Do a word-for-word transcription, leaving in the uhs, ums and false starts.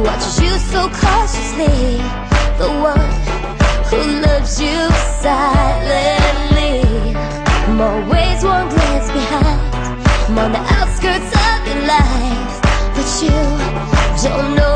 watches you so cautiously, the one who loves you silently. I'm always one glance behind, I'm on the outskirts of your life, but you don't know